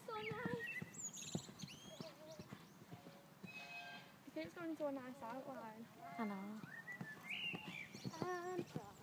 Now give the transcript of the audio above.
so nice. It keeps going to a nice outline. I know.